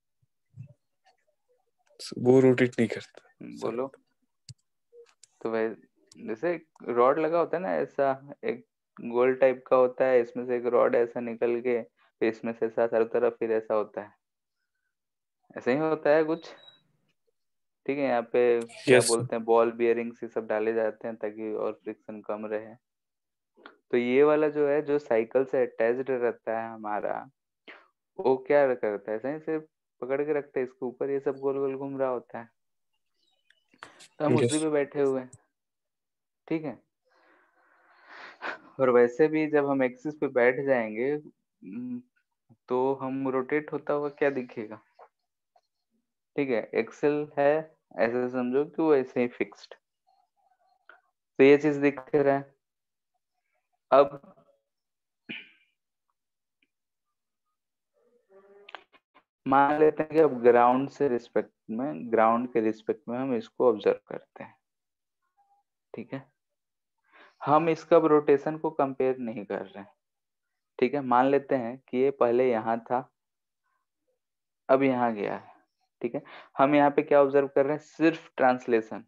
वो रोटेट नहीं करता सर। बोलो। तो वह जैसे रॉड लगा होता है ना, ऐसा एक गोल टाइप का होता है, इसमें से एक रॉड ऐसा निकल के फिर इसमें से ऐसा चारों तरफ फिर ऐसा होता है, ऐसे ही होता है कुछ। ठीक है, यहाँ पे क्या यस सर। बोलते हैं, बॉल बियरिंग्स ये सब डाले जाते हैं ताकि और फ्रिक्शन कम रहे। तो ये वाला जो है, जो साइकिल से अटैच्ड रहता है हमारा, वो क्या करता है, सही से पकड़ के रखता है इसके ऊपर, ये सब गोल गोल घूम रहा होता है, तो हम उसी यस पे बैठे हुए हैं। ठीक है, और वैसे भी जब हम एक्सिस पे बैठ जाएंगे हम्म, तो हम रोटेट होता हुआ क्या दिखेगा? ठीक है, एक्सेल है, ऐसे समझो कि वो ऐसे ही फिक्स्ड, तो ये चीज दिख रहा है। अब मान लेते हैं कि अब ग्राउंड से रिस्पेक्ट में, ग्राउंड के रिस्पेक्ट में हम इसको ऑब्जर्व करते हैं। ठीक है, हम इसका रोटेशन को कंपेयर नहीं कर रहे हैं। ठीक है, मान लेते हैं कि ये पहले यहाँ था, अब यहाँ गया है। ठीक है, हम यहाँ पे क्या ऑब्जर्व कर रहे हैं? सिर्फ ट्रांसलेशन।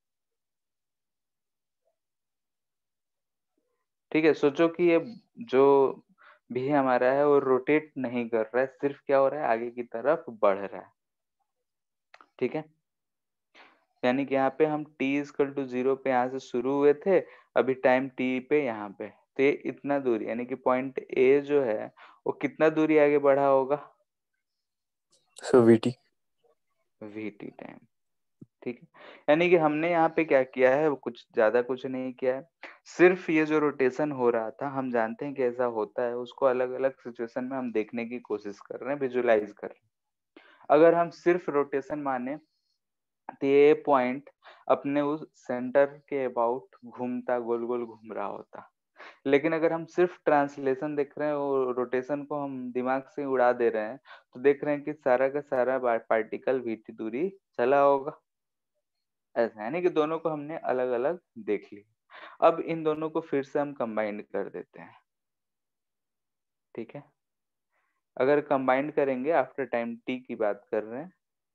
ठीक है, सोचो कि ये जो भी हमारा है वो रोटेट नहीं कर रहा है, सिर्फ क्या हो रहा है? आगे की तरफ बढ़ रहा है। ठीक है, यानी कि यहाँ पे हम t इजकल टू जीरो पे यहाँ से शुरू हुए थे, अभी टाइम t पे यहाँ पे, तो ये इतना दूरी यानी कि पॉइंट A जो है वो कितना दूरी आगे बढ़ा होगा? Sir v t. vt time. ठीक है, यानी कि हमने यहाँ पे क्या किया है? वो कुछ ज्यादा कुछ नहीं किया है, सिर्फ ये जो रोटेशन हो रहा था, हम जानते हैं कि ऐसा होता है, उसको अलग अलग सिचुएशन में हम देखने की कोशिश कर रहे हैं, विजुलाइज कर रहे हैं। अगर हम सिर्फ रोटेशन माने तो ये पॉइंट अपने उस सेंटर के अबाउट घूमता, गोल गोल घूम रहा होता। लेकिन अगर हम सिर्फ ट्रांसलेशन देख रहे हैं और रोटेशन को हम दिमाग से उड़ा दे रहे हैं, तो देख रहे हैं कि सारा का सारा पार्टिकल वीटी दूरी चला होगा। ऐसा है नहीं कि दोनों को हमने अलग अलग देख लिया। अब इन दोनों को फिर से हम कंबाइन कर देते हैं। ठीक है, अगर कंबाइन करेंगे आफ्टर टाइम टी की बात कर रहे हैं,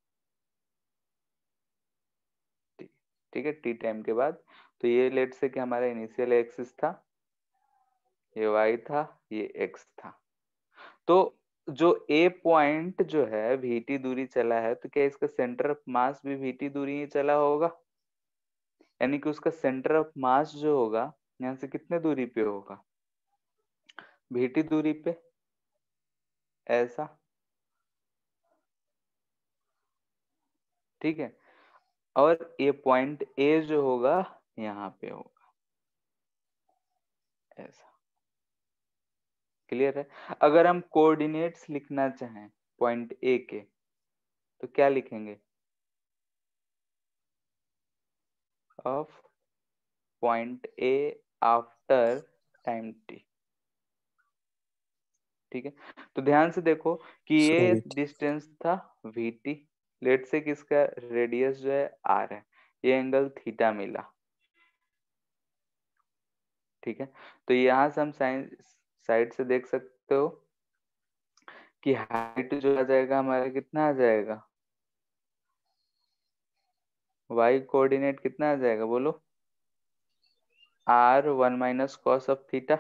ठीक है, टी टाइम के बाद, तो ये लेट से कि हमारा इनिशियल एक्सिस था, ये y था, ये x था। तो जो a पॉइंट जो है vt दूरी चला है, तो क्या इसका सेंटर ऑफ मास भी vt दूरी ही चला होगा? यानी कि उसका सेंटर ऑफ मास जो होगा यहाँ से कितने दूरी पे होगा? vt दूरी पे, ऐसा। ठीक है, और ये पॉइंट a जो होगा यहाँ पे होगा, ऐसा। क्लियर है? अगर हम कोऑर्डिनेट्स लिखना चाहें पॉइंट ए के, तो क्या लिखेंगे? Of point a after time t. ठीक है, तो ध्यान से देखो कि सर ये वीटी। डिस्टेंस था vt, लेट से किसका रेडियस जो है r है, ये एंगल थीटा मिला। ठीक है, तो यहाँ से हम साइन साइड से देख सकते हो कि हाइट जो आ जाएगा हमारा कितना आ जाएगा, वाई कोऑर्डिनेट कितना आ जाएगा बोलो, r one minus cos of theta,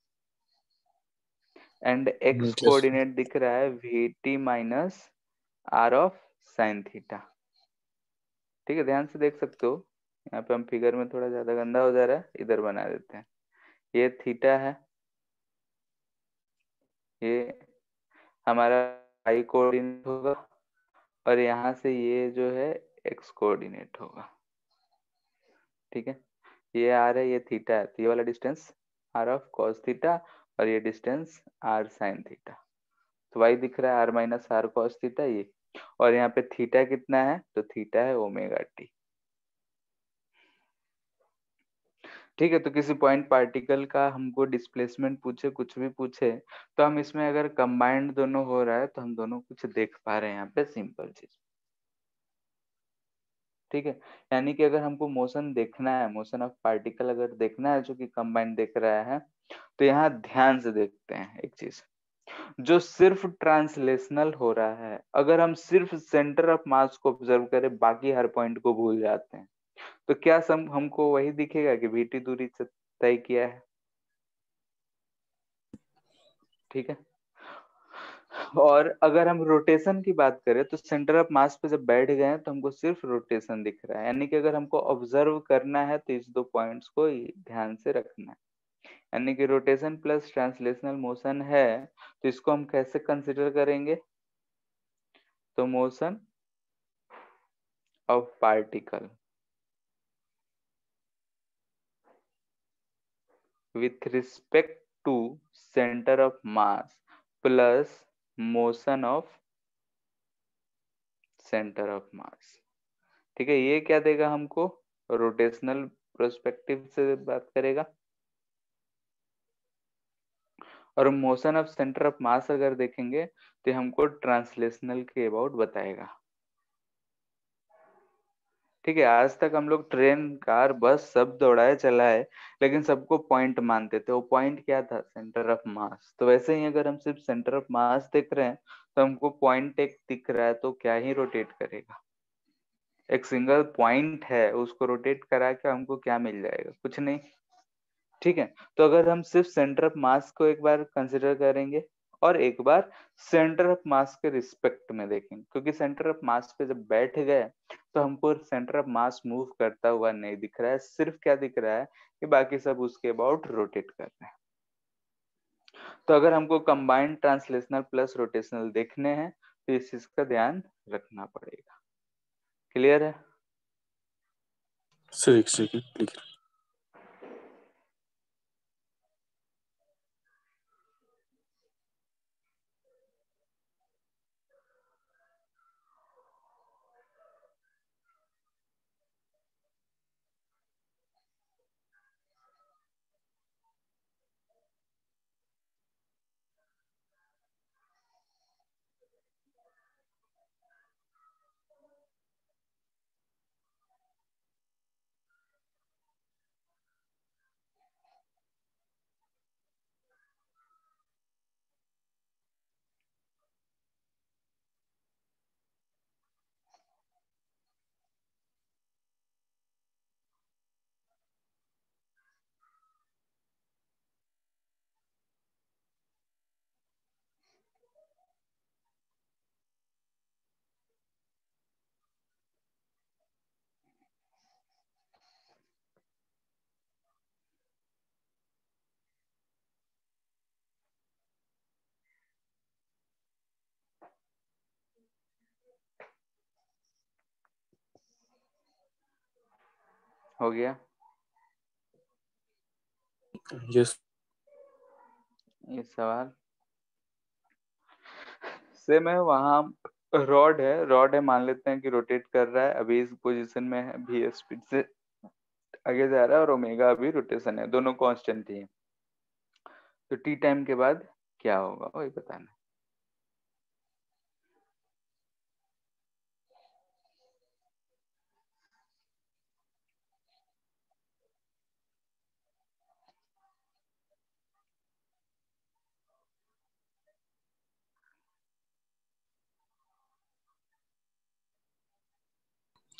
and x just coordinate दिख रहा है v t minus r of sine theta. ठीक है, ध्यान से देख सकते हो, यहाँ पे हम फिगर में थोड़ा ज्यादा गंदा हो जा रहा है, इधर बना देते हैं। ये थीटा है, ये हमारा वाई कोऑर्डिनेट होगा, और यहाँ से ये जो है एक्स कोऑर्डिनेट होगा। ठीक है, ये आर है, ये थीटा है, तो ये वाला distance r of cos theta, और ये डिस्टेंस आर साइन थीटा। तो वाई दिख रहा है r minus r cos theta ये, और यहाँ पे थीटा कितना है, तो थीटा है ओमेगा टी। ठीक है, तो किसी पॉइंट पार्टिकल का हमको डिस्प्लेसमेंट पूछे, कुछ भी पूछे, तो हम इसमें अगर कंबाइंड दोनों हो रहा है तो हम दोनों कुछ देख पा रहे हैं यहाँ पे, सिंपल चीज। ठीक है, यानी कि अगर हमको मोशन देखना है, मोशन ऑफ पार्टिकल अगर देखना है जो कि कंबाइंड देख रहा है, तो यहाँ ध्यान से देखते हैं एक चीज, जो सिर्फ ट्रांसलेशनल हो रहा है, अगर हम सिर्फ सेंटर ऑफ मास को ऑब्जर्व करें, बाकी हर पॉइंट को भूल जाते हैं, तो क्या सम हमको वही दिखेगा कि वीटी दूरी से तय किया है। ठीक है, और अगर हम रोटेशन की बात करें, तो सेंटर ऑफ मास पे जब बैठ गए हैं तो हमको सिर्फ रोटेशन दिख रहा है, यानी कि अगर हमको ऑब्जर्व करना है तो इस दो पॉइंट्स को ही ध्यान से रखना है। यानी कि रोटेशन प्लस ट्रांसलेशनल मोशन है, तो इसको हम कैसे कंसिडर करेंगे, तो motion of particle with respect to center of mass plus motion of center of mass। ठीक है, ये क्या देगा हमको, रोटेशनल प्रोस्पेक्टिव से बात करेगा, और motion of centre of mass अगर देखेंगे तो हमको ट्रांसलेशनल के अबाउट बताएगा। ठीक है, आज तक हम लोग ट्रेन, कार, बस सब दौड़ाए चलाए, लेकिन सबको पॉइंट मानते थे। वो पॉइंट क्या था, सेंटर ऑफ मास। तो वैसे ही अगर हम सिर्फ सेंटर ऑफ मास देख रहे हैं तो हमको पॉइंट एक दिख रहा है, तो क्या ही रोटेट करेगा, एक सिंगल पॉइंट है, उसको रोटेट करा के हमको क्या मिल जाएगा, कुछ नहीं। ठीक है, तो अगर हम सिर्फ सेंटर ऑफ मास को एक बार कंसिडर करेंगे और एक बार सेंटर ऑफ मास के रिस्पेक्ट में देखेंगे, क्योंकि सेंटर ऑफ मास पे जब बैठ गए तो हमको सेंटर ऑफ मास मूव करता हुआ नहीं दिख रहा है, सिर्फ क्या दिख रहा है कि बाकी सब उसके अबाउट रोटेट कर रहे हैं। तो अगर हमको कंबाइंड ट्रांसलेशनल प्लस रोटेशनल देखने हैं तो इस चीज का ध्यान रखना पड़ेगा। क्लियर है? सर एक सेकंड। हो गया यस ये सवाल। सेम है, वहां रॉड है, रॉड है, मान लेते हैं कि रोटेट कर रहा है, अभी इस पोजीशन में है, भी स्पीड से आगे जा रहा है, और ओमेगा अभी रोटेशन है, दोनों कांस्टेंट ही है। तो टी टाइम के बाद क्या होगा वही बताना।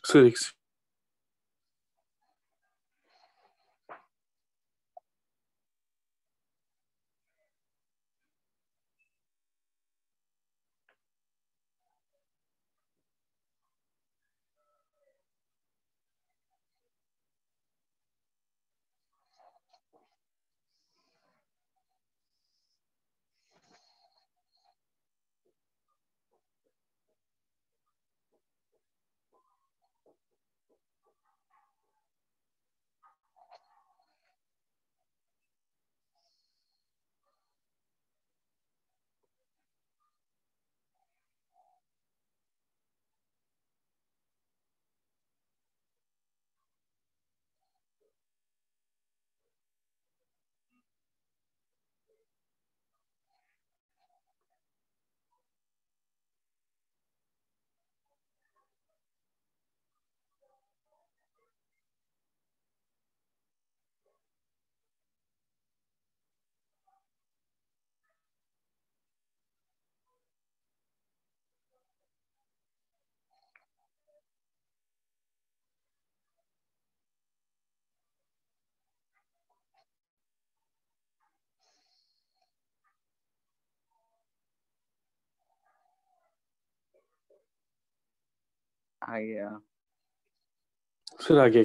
सर एक आ गया। सर आगे।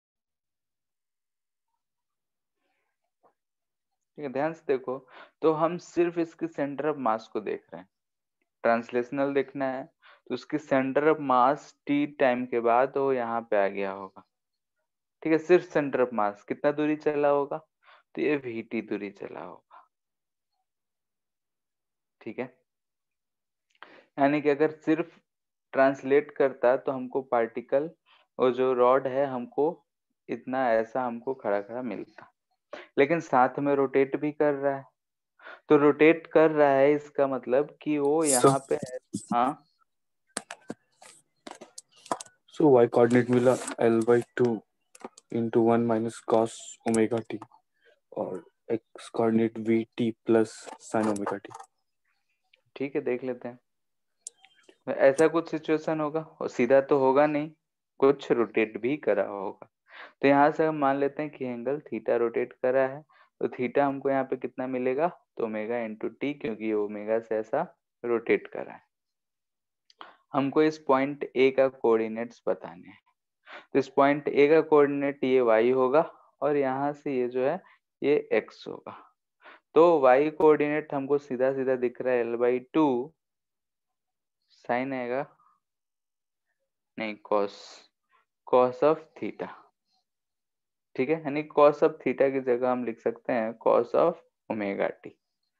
ठीक है, ध्यान से देखो। तो हम सिर्फ इसकी सेंटर ऑफ मास को देख रहे हैं। ट्रांसलेशनल देखना है तो उसकी centre of mass t time के बाद वो यहाँ पे आ गया होगा। ठीक है, सिर्फ सेंटर ऑफ मास कितना दूरी चला होगा, तो ये वी टी दूरी चला होगा। ठीक है, यानी कि अगर सिर्फ ट्रांसलेट करता तो हमको पार्टिकल और जो रॉड है हमको इतना ऐसा हमको खड़ा खड़ा मिलता, लेकिन साथ में रोटेट भी कर रहा है। तो रोटेट कर रहा है इसका मतलब कि वो सर यहाँ पे है। हाँ, सो वाई कोऑर्डिनेट मिला l by two into one minus cos omega t और x coordinate v t plus sine omega t. ठीक है, देख लेते हैं। ऐसा कुछ सिचुएशन होगा, और सीधा तो होगा नहीं, कुछ रोटेट भी करा होगा। तो यहाँ से हम मान लेते हैं कि एंगल थीटा रोटेट करा है। तो थीटा हमको यहाँ पे कितना मिलेगा, तो ओमेगा इंटू टी, क्योंकि ये ओमेगा से ऐसा रोटेट करा है। हमको इस पॉइंट ए का कोऑर्डिनेट्स बताने हैं। तो इस पॉइंट ए का कोऑर्डिनेट ये वाई होगा, और यहाँ से ये जो है ये एक्स होगा। तो वाई कोऑर्डिनेट हमको सीधा सीधा दिख रहा है एल बाई टू साइन आएगा, नहीं कॉस, कॉस ऑफ थीटा। ठीक है, यानी कॉस ऑफ थीटा की जगह हम लिख सकते हैं कॉस ऑफ ओमेगा टी।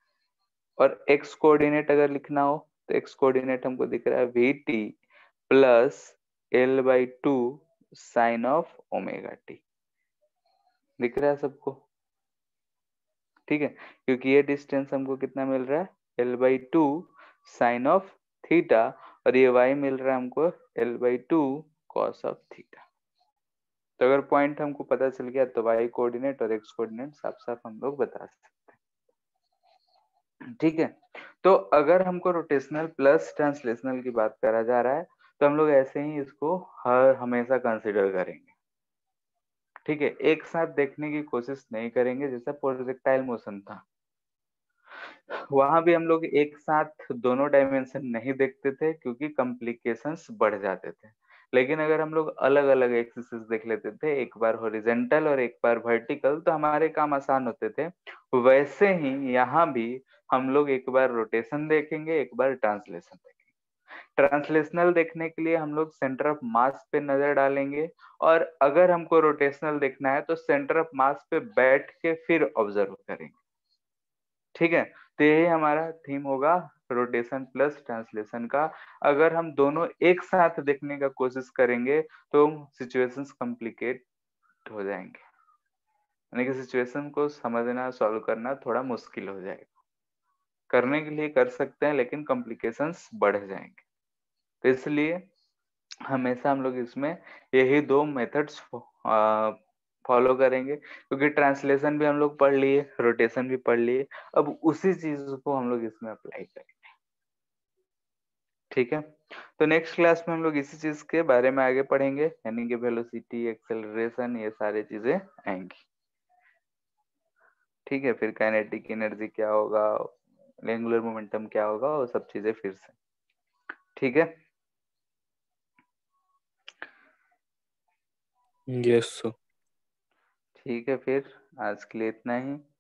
और एक्स कोऑर्डिनेट अगर लिखना हो तो एक्स कोऑर्डिनेट हमको दिख रहा है v t plus l by two sine of omega t. दिख रहा है सबको? ठीक है, क्योंकि ये डिस्टेंस हमको कितना मिल रहा है, l by two sine of theta, और ये वाई मिल रहा है हमको l by two cos of theta. तो अगर पॉइंट हमको पता चल गया तो वाई कोऑर्डिनेट और एक्स कोऑर्डिनेट साफ साफ हम लोग बता सकते हैं। ठीक है, तो अगर हमको रोटेशनल प्लस ट्रांसलेशनल की बात करा जा रहा है तो हम लोग ऐसे ही इसको हर हमेशा कंसिडर करेंगे। ठीक है, एक साथ देखने की कोशिश नहीं करेंगे। जैसा प्रोजेक्टाइल मोशन था, वहां भी हम लोग एक साथ दोनों डायमेंशन नहीं देखते थे क्योंकि कॉम्प्लिकेशंस बढ़ जाते थे। लेकिन अगर हम लोग अलग अलग एक्सिस देख लेते थे, एक बार हॉरिजेंटल और एक बार वर्टिकल, तो हमारे काम आसान होते थे। वैसे ही यहाँ भी हम लोग एक बार रोटेशन देखेंगे, एक बार ट्रांसलेशन देखेंगे। ट्रांसलेशनल देखने के लिए हम लोग सेंटर ऑफ मास पे नजर डालेंगे, और अगर हमको रोटेशनल देखना है तो सेंटर ऑफ मास पे बैठ के फिर ऑब्जर्व करेंगे। ठीक है, तो यही हमारा थीम होगा रोटेशन प्लस ट्रांसलेशन का। अगर हम दोनों एक साथ देखने का कोशिश करेंगे तो सिचुएशंस कॉम्प्लिकेट हो जाएंगे, यानी कि सिचुएशन को समझना सॉल्व करना थोड़ा मुश्किल हो जाएगा। करने के लिए कर सकते हैं लेकिन कॉम्प्लिकेशंस बढ़ जाएंगे। तो इसलिए हमेशा हम लोग इसमें यही दो मेथड्स फॉलो करेंगे, क्योंकि ट्रांसलेशन भी हम लोग पढ़ लिए, रोटेशन भी पढ़ लिए। अब उसी चीज को हम लोग इसमें अप्लाई करेंगे। ठीक है, तो नेक्स्ट क्लास में हम लोग इसी चीज के बारे में आगे पढ़ेंगे, यानी कि वेलोसिटी, एक्सेलरेशन, ये सारी चीजें आएंगी। ठीक है, फिर काइनेटिक एनर्जी क्या होगा, एंगुलर मोमेंटम क्या होगा, वो सब चीजें फिर से। ठीक है, यस सर। ठीक है, फिर आज के लिए इतना ही।